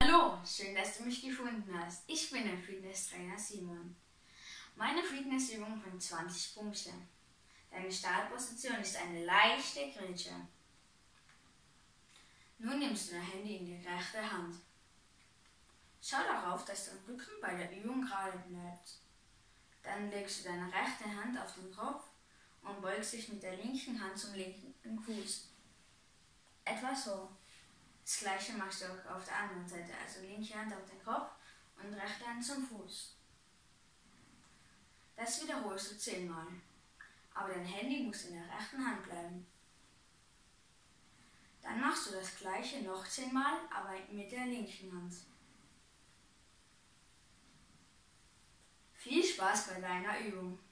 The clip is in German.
Hallo, schön, dass du mich gefunden hast. Ich bin der Fitnesstrainer Simon. Meine Fitnessübung bringt 20 Punkte. Deine Startposition ist eine leichte Grätsche. Nun nimmst du dein Handy in die rechte Hand. Schau darauf, dass dein Rücken bei der Übung gerade bleibt. Dann legst du deine rechte Hand auf den Kopf und beugst dich mit der linken Hand zum linken Fuß. Etwa so. Das gleiche machst du auch auf der anderen Seite, also linke Hand auf den Kopf und rechte Hand zum Fuß. Das wiederholst du 10 Mal, aber dein Handy muss in der rechten Hand bleiben. Dann machst du das gleiche noch 10 Mal, aber mit der linken Hand. Viel Spaß bei deiner Übung!